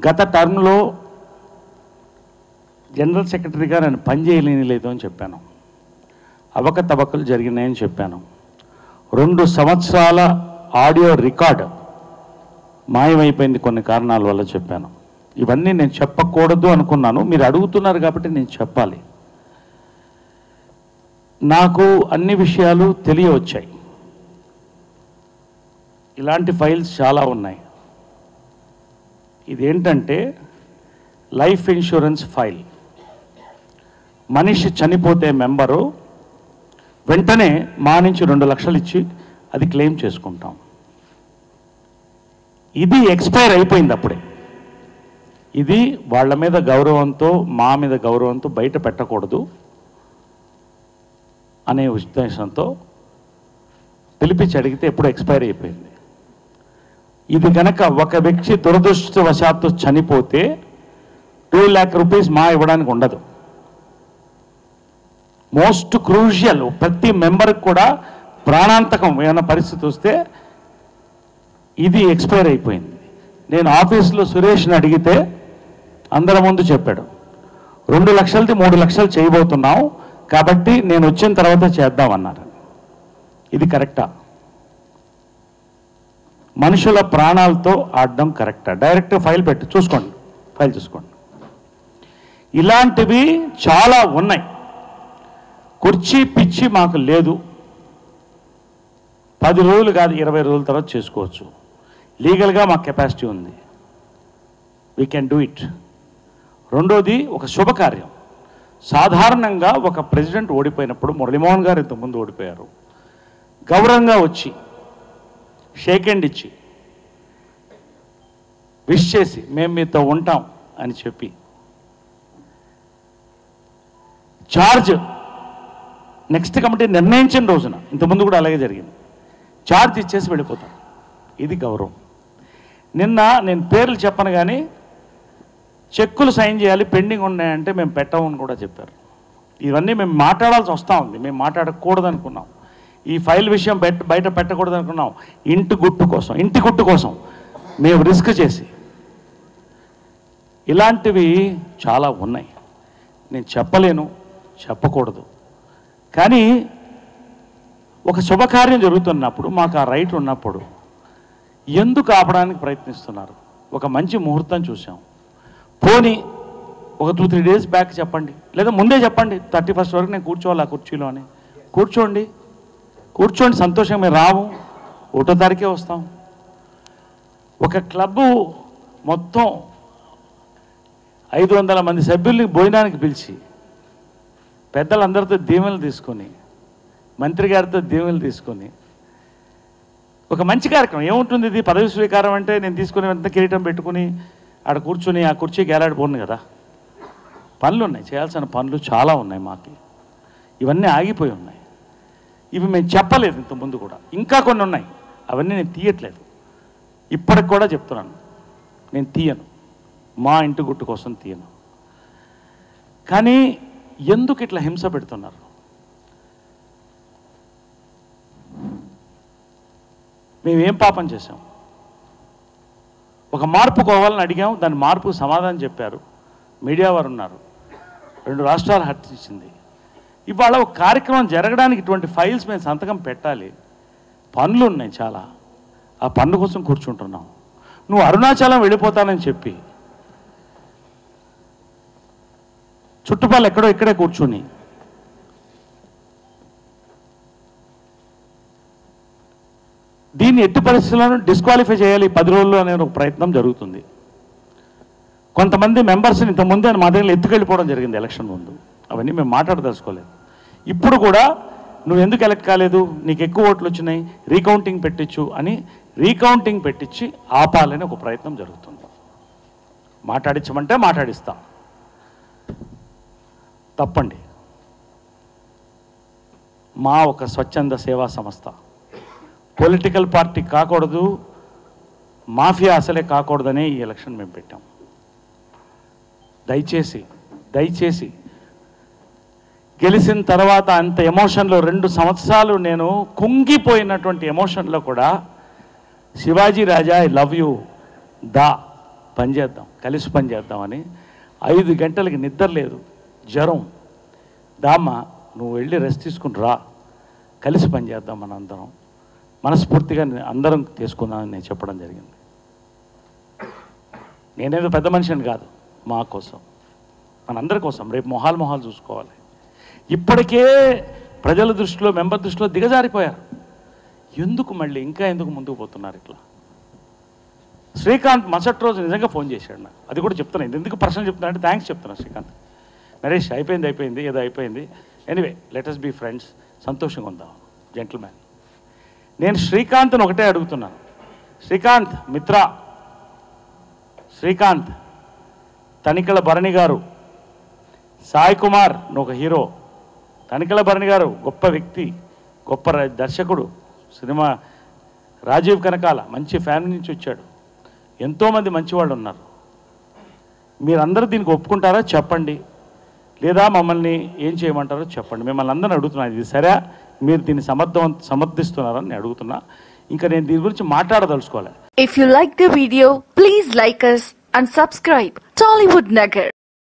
గత టర్మ్లో జనరల్ సెక్రటరీగా నేను పని చేయలేదు అని చెప్పాను. అవకతవకలు జరిగినాయని చెప్పాను. 2 సంవత్సరాల ఆడియో రికార్డ్ మాయమైపోయింది కొన్ని కారణాల వల్ల చెప్పాను. ఇవన్నీ నేను చెప్పకూడదు అనుకున్నాను. మీరు అడుగుతున్నారు కాబట్టి నేను చెప్పాలి. నాకు అన్ని విషయాలు తెలియవచ్చాయి. ఇలాంటి ఫైల్స్ చాలా ఉన్నాయి. ఇదేంటంటే లైఫ్ ఇన్సూరెన్స్ ఫైల్. మనిషి చనిపోతే మెంబరు వెంటనే మా నుంచి 2 లక్షలు ఇచ్చి అది క్లెయిమ్ చేసుకుంటాం. ఇది ఎక్స్పైర్ అయిపోయింది అప్పుడే. ఇది వాళ్ళ మీద గౌరవంతో మా మీద గౌరవంతో బయట పెట్టకూడదు అనే ఉద్దేశంతో పిలిపించి అడిగితే ఎప్పుడు ఎక్స్పైర్ అయిపోయింది. ఇది కనుక ఒక వ్యక్తి దురదృష్టవశాత్తు చనిపోతే 2 లక్ష రూపీస్ మా ఇవ్వడానికి ఉండదు. మోస్ట్ క్రూషియల్, ప్రతి మెంబర్కి కూడా ప్రాణాంతకం ఏమైనా పరిస్థితి వస్తే ఇది ఎక్స్పైర్ అయిపోయింది. నేను ఆఫీస్లో సురేష్ని అడిగితే అందరి ముందు చెప్పాడు, 2 లక్షలది 3 లక్షలు చేయబోతున్నాం కాబట్టి నేను వచ్చిన తర్వాత చేద్దామన్నారు. ఇది కరెక్టా? మనుషుల ప్రాణాలతో ఆడడం కరెక్టా? డైరెక్ట్ ఫైల్ పెట్టి చూసుకోండి, ఫైల్ చూసుకోండి. ఇలాంటివి చాలా ఉన్నాయి. కుర్చీ పిచ్చి మాకు లేదు. 10 రోజులు కాదు, 20 రోజుల తర్వాత చేసుకోవచ్చు. లీగల్గా మాకు కెపాసిటీ ఉంది. We can do it. రెండోది, ఒక శుభకార్యం. సాధారణంగా ఒక ప్రెసిడెంట్ ఓడిపోయినప్పుడు, మురళీమోహన్ గారు ఇంతకుముందు ఓడిపోయారు, గౌరవంగా వచ్చి షేక్ హ్యాండ్ ఇచ్చి విష్ చేసి మేము మీతో ఉంటాం అని చెప్పి చార్జ్ నెక్స్ట్ కమిటీ నిర్ణయించిన రోజున, ఇంతకుముందు కూడా అలాగే జరిగింది, చార్జ్ ఇచ్చేసి వెళ్ళిపోతాం. ఇది గౌరవం. నిన్న నేను పేర్లు చెప్పను కానీ చెక్కులు సైన్ చేయాలి, పెండింగ్ ఉన్నాయంటే మేము పెట్టమని కూడా చెప్పారు. ఇవన్నీ మేము మాట్లాడాల్సి వస్తూ ఉంది. మేము మాట్లాడకూడదు అనుకున్నాం. ఈ ఫైల్ విషయం బయట పెట్టకూడదు అనుకున్నాం. ఇంటి గుట్టు కోసం మేము రిస్క్ చేసి, ఇలాంటివి చాలా ఉన్నాయి. నేను చెప్పలేను, చెప్పకూడదు. కానీ ఒక శుభకార్యం జరుగుతున్నప్పుడు, మాకు ఆ రైట్ ఉన్నప్పుడు ఎందుకు ఆపడానికి ప్రయత్నిస్తున్నారు? ఒక మంచి ముహూర్తం చూసాం. పోనీ ఒక 2-3 డేస్ బ్యాక్ చెప్పండి, లేదా ముందే చెప్పండి, 31st వరకు నేను కూర్చోవాలి ఆ కుర్చీలో అని. కూర్చోండి, సంతోషంగా. మేము రాము, 1వ తారీఖే వస్తాం. ఒక క్లబ్బు మొత్తం 500 మంది సభ్యుల్ని భోజనానికి పిలిచి పెద్దలందరితో దీవెనలు తీసుకొని, మంత్రి గారితో దీవెనలు తీసుకొని, ఒక మంచి కార్యక్రమం. ఏముంటుంది ఇది? పదవి స్వీకారం అంటే నేను తీసుకుని వెంటనే కిరీటం పెట్టుకుని ఆడ కూర్చుని ఆ కుర్చీకి ఏలాడిపోను కదా. పనులు ఉన్నాయి, చేయాల్సిన పనులు చాలా ఉన్నాయి మాకు. ఇవన్నీ ఆగిపోయి ఉన్నాయి. ఇవి మేము చెప్పలేదు ఇంతకుముందు కూడా. ఇంకా కొన్ని ఉన్నాయి, అవన్నీ నేను తీయట్లేదు. ఇప్పటికి కూడా చెప్తున్నాను, నేను తీయను. మా ఇంటి గుట్టు కోసం తీయను. కానీ ఎందుకు ఇట్లా హింస పెడుతున్నారు? మేమేం పాపం చేశాం? ఒక మార్పు కావాలని అడిగాం, దాని మార్పుకు సమాధానం చెప్పారు. మీడియా వారు ఉన్నారు, 2 రాష్ట్రాలు హర్షించింది. ఇవాళ ఒక కార్యక్రమం జరగడానికి ఇటువంటి ఫైల్స్ మేము సంతకం పెట్టాలి. పనులు ఉన్నాయి చాలా, ఆ పనుల కోసం కూర్చుంటున్నాం. నువ్వు అరుణాచలం వెళ్ళిపోతానని చెప్పి చుట్టుపక్కల ఎక్కడో ఇక్కడే కూర్చుని దీన్ని ఎట్టి పరిస్థితులను డిస్క్వాలిఫై చేయాలి 10 రోజుల్లో అనే ఒక ప్రయత్నం జరుగుతుంది. కొంతమంది మెంబర్స్ని ఇంతకుముందే మా దగ్గర ఎత్తుకెళ్ళిపోవడం జరిగింది ఎలక్షన్ ముందు. అవన్నీ మేము మాట్లాడదలుచుకోలేదు. ఇప్పుడు కూడా నువ్వు ఎందుకు ఎలక్ట్ కాలేదు, నీకు ఎక్కువ ఓట్లు వచ్చినాయి, రీకౌంటింగ్ పెట్టించు అని రీకౌంటింగ్ పెట్టించి ఆపాలని ఒక ప్రయత్నం జరుగుతుంది. మాట్లాడించమంటే మాట్లాడిస్తా, తప్పండి. మా ఒక స్వచ్ఛంద సేవా సంస్థ, పొలిటికల్ పార్టీ కాకూడదు, మాఫియా అసలే కాకూడదనే ఈ ఎలక్షన్ మేము పెట్టాం. దయచేసి గెలిచిన తర్వాత అంత ఎమోషన్లో 2 సంవత్సరాలు నేను కుంగిపోయినటువంటి ఎమోషన్లో కూడా Shivaji Raja I love you దా పనిచేద్దాం, కలిసి పనిచేద్దామని 5 గంటలకి నిద్ర లేదు, జ్వరం. దామ్మ నువ్వు వెళ్ళి రెస్ట్ తీసుకుని రా, కలిసి పనిచేద్దాం మనందరం, మనస్ఫూర్తిగా అందరం తీసుకుందామని నేను చెప్పడం జరిగింది. నేనేదో పెద్ద మనిషిని కాదు, మా కోసం, మనందరి కోసం. రేపు మొహాలు చూసుకోవాలి. ఇప్పటికే ప్రజల దృష్టిలో, మెంబర్ దృష్టిలో దిగజారిపోయారు. ఎందుకు మళ్ళీ ఇంకా ఎందుకు ముందుకు పోతున్నారు ఇట్లా? శ్రీకాంత్ మరుసటి రోజు నిజంగా ఫోన్ చేశాడు నాకు. అది కూడా చెప్తున్నాను, ఎందుకు ప్రశ్న చెప్తున్నా అంటే థ్యాంక్స్ చెప్తున్నాను శ్రీకాంత్. నరేష్ అయిపోయింది, ఏదో అయిపోయింది, anyway let us be friends, సంతోషంగా ఉందాం, జెంటిల్మ్యాన్. నేను శ్రీకాంత్ని ఒకటే అడుగుతున్నాను, శ్రీకాంత్ మిత్ర, శ్రీకాంత్, తనికెళ్ళ భరణి గారు, సాయి కుమార్ నువ్వు ఒక హీరో, తనికెళ్ళ భరణి గారు గొప్ప వ్యక్తి, గొప్ప దర్శకుడు, సినిమా రాజీవ్ కనకాల మంచి ఫ్యామిలీ నుంచి వచ్చాడు, ఎంతోమంది మంచివాళ్ళు ఉన్నారు. మీరందరూ దీనికి ఒప్పుకుంటారా చెప్పండి, లేదా మమ్మల్ని ఏం చేయమంటారో చెప్పండి. మిమ్మల్ని అందరిని అడుగుతున్నాను, ఇది సరే, మీరు దీన్ని సమర్థిస్తున్నారని నేను అడుగుతున్నా. ఇంకా నేను దీని గురించి మాట్లాడదలుచుకోవాలి. If you like the video, please like us and subscribe Tollywood Nagar.